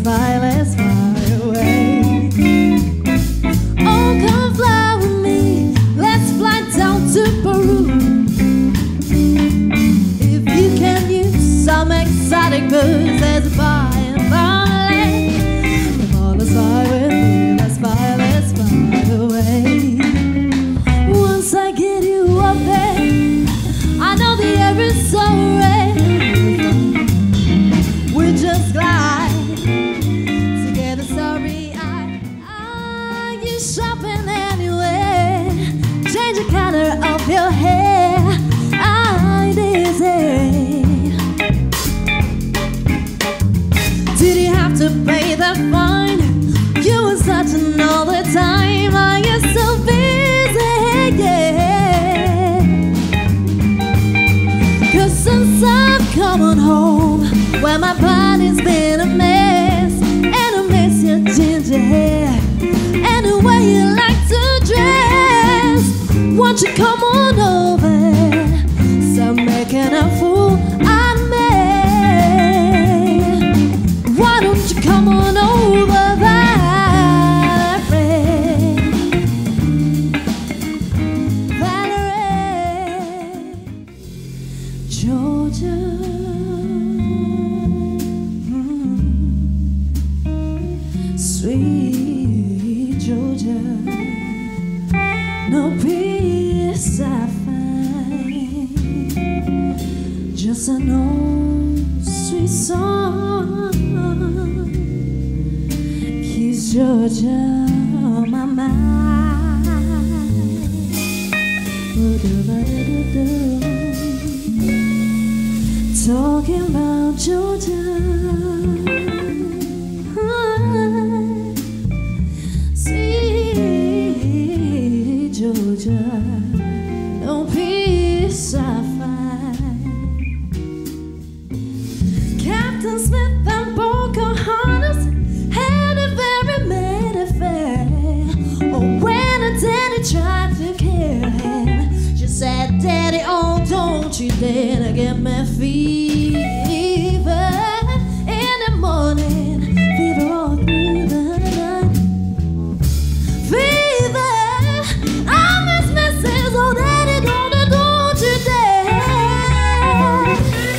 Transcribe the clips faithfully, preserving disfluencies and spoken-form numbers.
fly, let's fly away. Oh, come fly with me, let's fly down to Peru. If you can use some exotic birds, there's a bar in Barley. Come on, let's fly with me, let's fly, let's fly away. Once I get you up there, I know the air is so red. We just glide together, sorry. I, are you shopping anywhere? Change the color of your hair. I'm dizzy. Did you have to pay the fine? You were such an all the time. Are you so busy? Yeah. Cause since I've come on home, well, my body's been a mess, and I miss your ginger hair and the way you like to dress. Won't you come on over? Stop making a fool out of me. Why don't you come on over, Valerie? Valerie, Georgia. Sweet Georgia, no peace I find, just an old sweet song keeps Georgia on my mind. Talking about Georgia. Georgia, no peace I find. Captain Smith and Pocahontas had a very mad affair. Oh, when her daddy tried to kill him, she said, Daddy, oh, don't you dare to get me fever in the morning, fever all through the night. Fever, oh, Daddy, don't, don't you dare.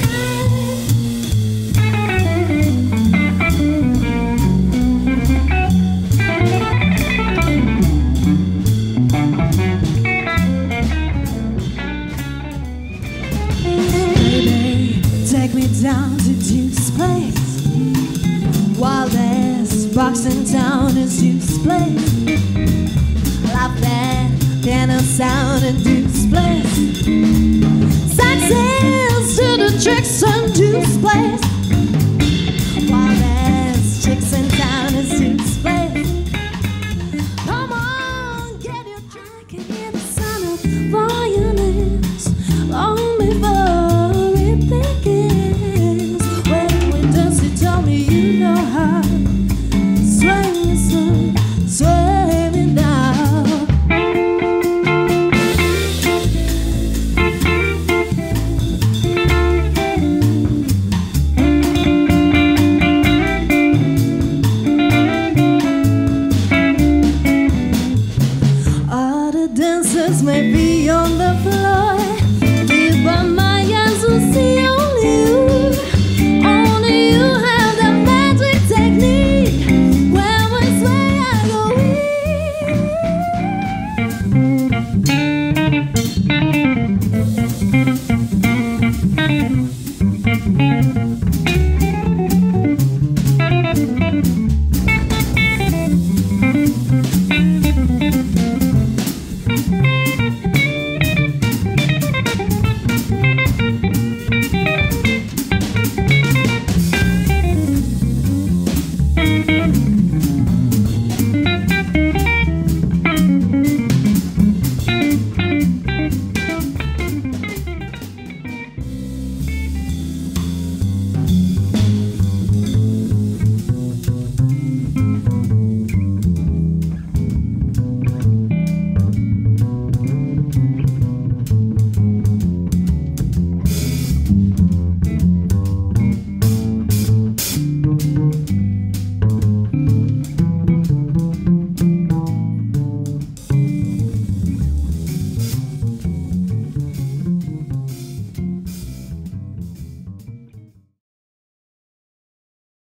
Baby, take me down to Duke's place. Wild-ass boxing town is Duke's place. Love that piano sound and Duke's place. Saxons to the tricks and Duke's place.